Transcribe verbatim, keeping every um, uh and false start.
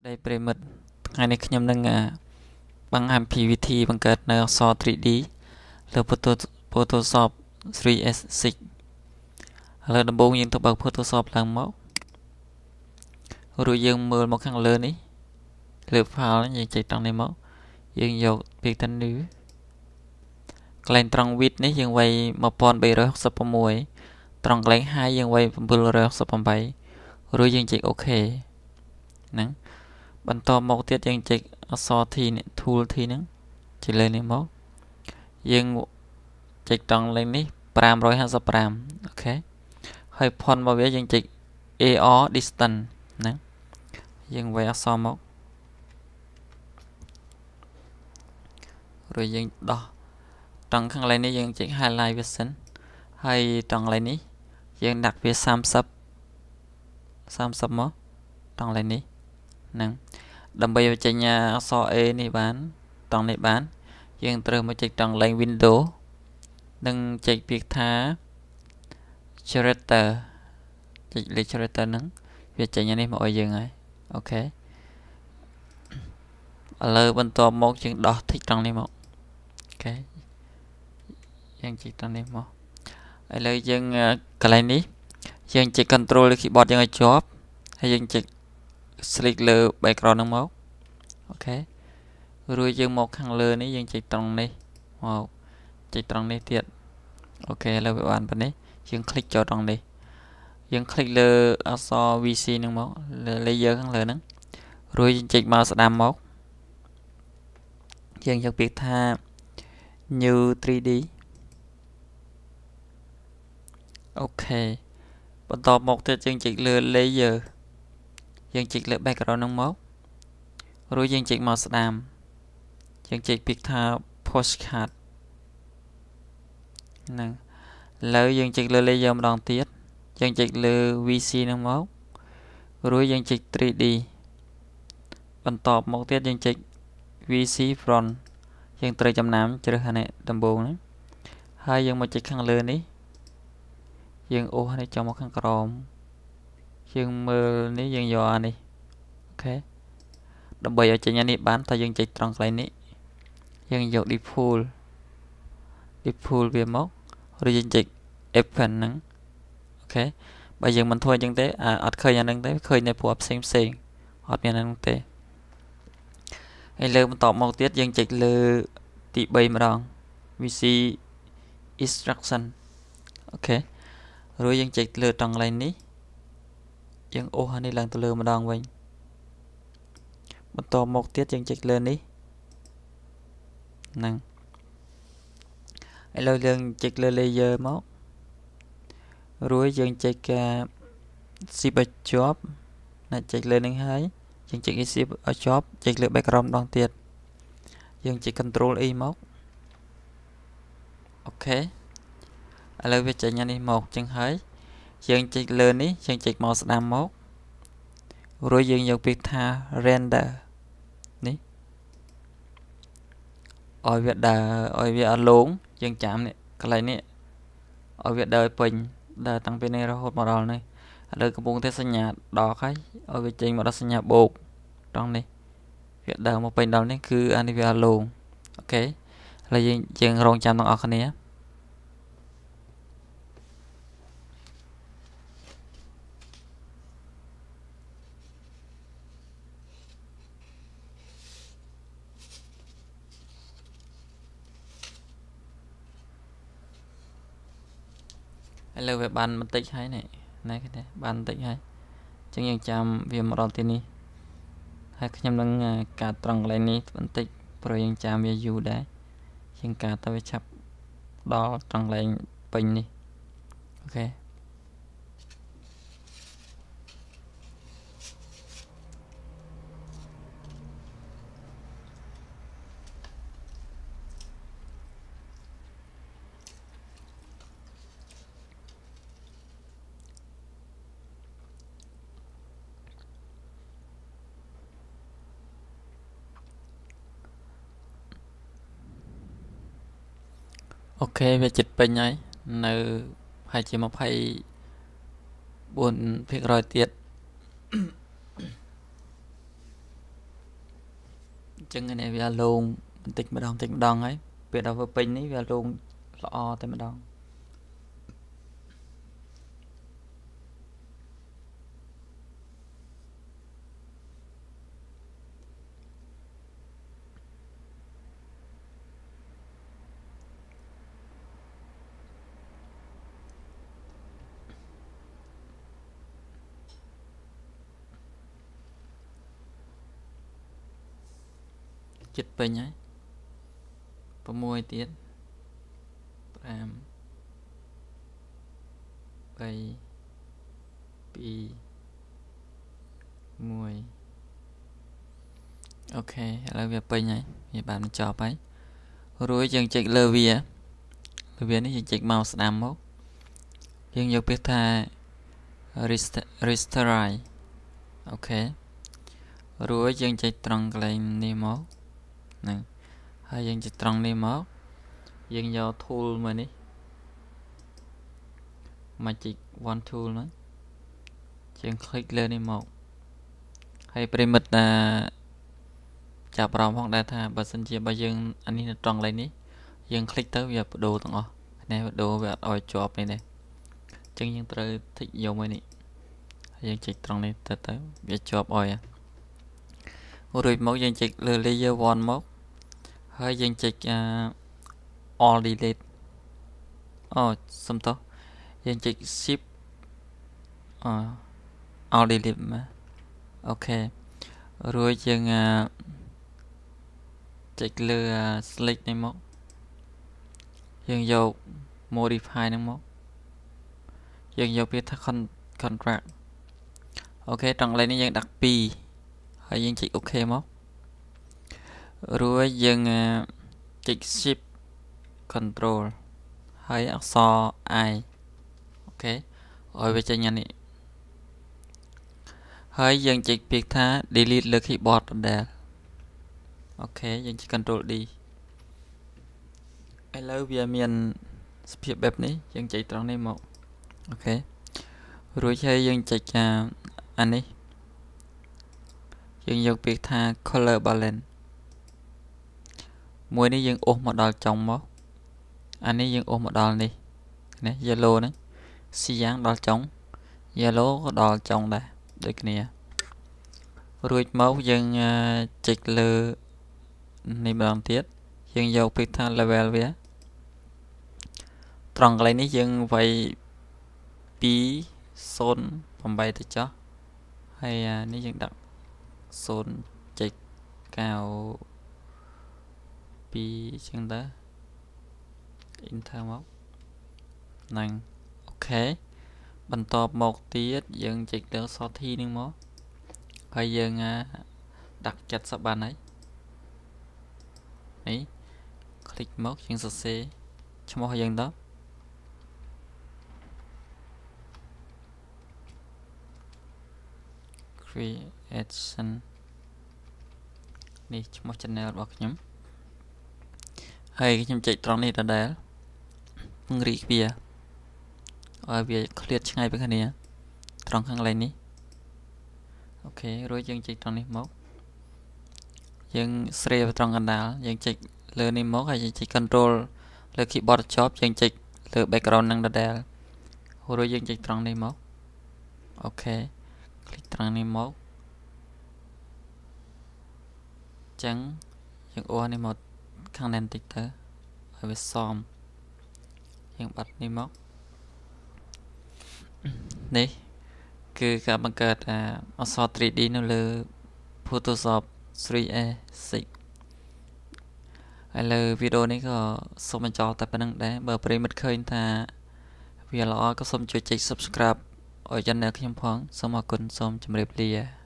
Đây Premit ngày nayខ្ញុំនឹងបង្ហាញពីវិធីបង្កើតនៅអក្សរ three D លើ Photoshop three S six ឥឡូវដំបូងយើងទៅបើក Photoshop ឡើងមករួចយើងមើលមកខាងលើនេះលើ file យើងចុចត្រង់នេះមកយើងយកពីតាន new កន្លែងត្រង់ width នេះយើងវាយone thousand three hundred sixty-sixត្រង់កន្លែង height យើងវាយseven hundred sixty-eightរួចយើងចុច OK ហ្នឹងបន្តមកទៀតយើងចុចអក្សរ T នេះ tool T ហ្នឹងចុចលើនេះមកយើងចុចត្រង់លេខនេះfive fifty-fiveអូខេហើយ font របស់វាយើងចុច A R distance ហ្នឹងយើងវាយអក្សរមករួចយើងដោះត្រង់ខាងលើនេះយើងចុច highlight វាសិនហើយត្រង់លើនេះយើងដាក់វាthirty thirtyមកត្រង់លើនេះហ្នឹងដើម្បីបញ្ចេញអក្សរ A នេះបានត្រង់នេះបានយើងត្រូវមកចុចត្រង់លេខ window និងចុចពាក្យថា character ចុចលេខ character ហ្នឹងវាចេញអានេះមកឲ្យយើងហើយអូខេឥឡូវបន្តមកយើងដោះ tick ត្រង់នេះមកអូខេយើងចុចត្រង់នេះមកឥឡូវយើងកន្លែងនេះយើងចុច control លើ keyboard យើងឲ្យជាប់ហើយយើងចុច select លើ background ហ្នឹងមកអូខេរួចយើងមកខាងលើនេះយើងចុចត្រង់នេះមកចុចត្រង់នេះទៀតអូខេឥឡូវវាបានប៉ុណ្នេះយើង click ចូលត្រង់នេះយើង click លើអក្សរ V C ហ្នឹងមកលើ layer ខាងលើហ្នឹងរួចយើងចុចមកស្ដាំមកយើងយកពាក្យថា new three D អូខេបន្តមកទៀតយើងចុចលើ layer យើងចុចលើ background ហ្នឹងមករួចយើងចុចមកស្ដាំយើងចុចពាក្យថា postcard ហ្នឹងឥឡូវយើងចុចលើ layer ម្ដងទៀតយើងចុចលើ V C ហ្នឹងមករួចយើងចុច three D បន្តមកទៀតយើងចុច V C front យើងត្រូវចំណាំជ្រើសអានេះដំបូងហ្នឹងហើយយើងមកចុចខាងលើនេះយើងអូសនេះចូលមកខាងក្រោមយើងមើលនេះយើងយកអានេះអូខេដើម្បីឲ្យចេញអានេះបានតើយើងចុចត្រង់កន្លែងនេះយើងយក default default វាមកឬយើងចុច open ហ្នឹងអូខេបើយើងមិនធ្វើអញ្ចឹងទេអត់ឃើញអាហ្នឹងទេឃើញតែព្រោះផ្សេងផ្សេងអត់មានអាហ្នឹងទេហើយលើបន្តមកទៀតយើងចុចលើទីthreeម្ដង V C instruction អូខេរួចយើងចុចលើត្រង់កន្លែងនេះយើងអូសអានេះឡើងទៅលើម្ដងវិញបន្តមកទៀតយើងចុចលើនេះហ្នឹងឥឡូវយើងចុចលើ layer មករួចយើងចុចការ shift ឲ្យជាប់ណាចុចលើនឹងហើយយើងចុច shift ឲ្យជាប់ចុចលើ background ម្ដងទៀតយើងចុច control E មកអូខេឥឡូវវាចេញអានេះមកចឹងហើយយើងចុចលើនេះយើងចុចមកស្ដាំមករួចយើងយកពាក្យថា render នេះឲ្យវាដើរឲ្យវាអត់លងយើងចាំនេះកន្លែងនេះឲ្យវាដើរពេញដើរតាំងពីនេះរហូតមកដល់នេះឥឡូវកំពុងតែសញ្ញាដកហើយឲ្យវាចេញមកដល់សញ្ញាបូកត្រង់នេះវាដើរមកពេញដល់នេះគឺអានេះវាអត់លងអូខេឥឡូវយើងយើងរងចាំទាំងអស់គ្នាឥឡូវវាបានបន្តិចហើយនេះណាគេទេបានបន្តិចហើយអញ្ចឹងយើងចាំវាមកដល់ទីនេះហើយខ្ញុំនឹងកាត់ត្រង់កន្លែងនេះបន្តិចព្រោះយើងចាំវាយូរដែរយើងកាត់ទៅវាឆាប់ដល់ត្រង់កន្លែងពេញនេះអូខេអូខេវាចិត្តពេញហើយនៅហើយជាtwenty-fourភាគរយទៀតចឹងនេះវាលងបន្តិចម្ដងបន្តិចម្ដងហើយពេលដល់វាពេញនេះវាលងល្អតែម្ដងចិត្តពេញហើយ6ទៀត5 3 2 1អូខេឥឡូវវាពេញហើយវាបានបញ្ចប់ហើយរួចយើងចុចលើវាលើវានេះយើងចុចមកស្ដាំមកយើងយកពាក្យថា restore អូខេរួចយើងចុចត្រង់កន្លែងនេះមកហ្នឹងហើយយើងចុចត្រង់នេះមកយើងយក tool មកនេះ magic one tool ហ្នឹងយើង click លើនេះមកហើយប្រិមិត្តថាចាប់អារម្មណ៍ផងដែរថាបើសិនជាបើយើងអានេះនៅត្រង់កន្លែងនេះយើង click ទៅវាបដូរទាំងអស់នេះបដូរវាអត់ឲ្យជាប់នេះទេអញ្ចឹងយើងត្រូវ tick យកមកនេះហើយយើងចុចត្រង់នេះទៅទៅវាជាប់ឲ្យរួចមកយើងចុចលើ layer one មកហើយយើងចុច all delete អូសុំទោសយើងចុច shift អ all delete មកអូខេរួចយើងចុចលើ select នេះមកយើងយក modify ហ្នឹងមកយើងយកវាថា contract អូខេត្រង់កន្លែងនេះយើងដាក់twoហើយយើងចុច OK មករួចយើងចុច shift control ហើយអក្សរ I អូខេឲ្យវាចេញអានេះហើយយើងចុចពាក្យថា delete លើ keyboard ដដែលអូខេយើងចុច control D ឥឡូវវាមានសភាពបែបនេះយើងចុចត្រង់នេះមកអូខេរួចហើយយើងចុចអានេះយើងយកពាក្យថា color balance មួយនេះយើងអូសមកដល់ចុងមកអានេះយើងអូសមកដល់នេះណា yellow ហ្នឹងស៊ីយ៉ាងដល់ចុង yellow ក៏ដល់ចុងដែរដូចគ្នារួចមកយើងចុចលើនេះម្ដងទៀតយើងយកពាក្យថា level វាត្រង់កន្លែងនេះយើងវាយtwo oh eightទៅចុះហើយនេះយើងដាក់zero chấm cao twoចឹងទៅ enter មកហ្នឹងអូខេបន្ទាប់មកទៀតយើងចុចលើ sorty នឹងមកហើយយើងដាក់seventyបានហើយនេះ click មកយើងសរសេរឈ្មោះយើងទៅcreation នេះឈ្មោះ channel របស់ខ្ញុំហើយខ្ញុំចុចត្រង់នេះដដែលពង្រីកវាឲ្យវាឃ្លាតឆ្ងាយពីគ្នាត្រង់ខាងកន្លែងនេះអូខេរួចយើងចុចត្រង់នេះមកយើងស្រាវត្រង់កណ្ដាលយើងចុចលើនេះមកហើយយើងចុច control លើ keyboard ចប់យើងចុចលើ background នឹងដដែលរួចយើងចុចត្រង់នេះមកអូខេ click ត្រង់នេះមកចឹងយើងអូសនេះមកខាងនេះបន្តិចទៅឲ្យវាសមយើងបាត់នេះមកនេះគឺការបង្កើតអក្សរ three D នៅលើ Photoshop three A six ហើយលើវីដេអូនេះក៏សូមបញ្ចប់តែប៉ុណ្្នឹងដែរបើប្រិយមិត្តឃើញថាវាល្អក៏សូមជួយចុច Subscribe ឲ្យ Channel ខ្ញុំផងសូមអរគុណសូមជម្រាបលា